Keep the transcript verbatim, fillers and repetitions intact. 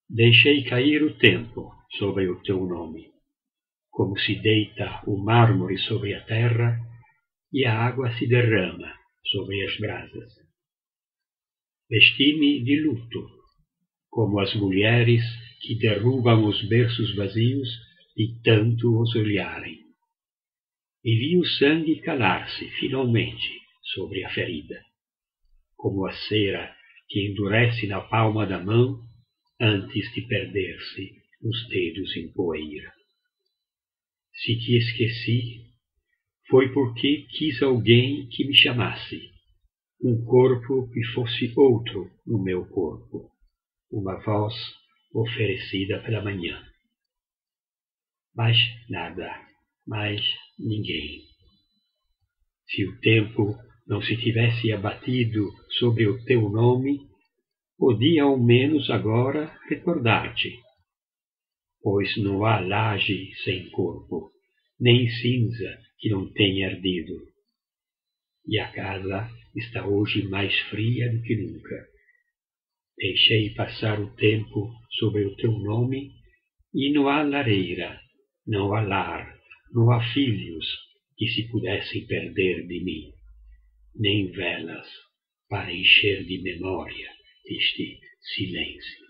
Deixei cair o tempo sobre o teu nome, como se deita o mármore sobre a terra e a água se derrama sobre as brasas. Vesti-me de luto, como as mulheres que derrubam os berços vazios de tanto os olharem. E vi o sangue calar-se finalmente sobre a ferida, como a cera que endurece na palma da mão antes de perder-se os dedos em poeira. Se te esqueci, foi porque quis alguém que me chamasse, um corpo que fosse outro no meu corpo, uma voz oferecida pela manhã. Mas nada, mais ninguém. Se o tempo não se tivesse abatido sobre o teu nome, podia ao menos agora recordar-te, pois não há laje sem corpo, nem cinza que não tenha ardido. E a casa está hoje mais fria do que nunca. Deixei passar o tempo sobre o teu nome, e não há lareira, não há lar, não há filhos que se pudessem perder de mim, nem velas para encher de memória este silêncio.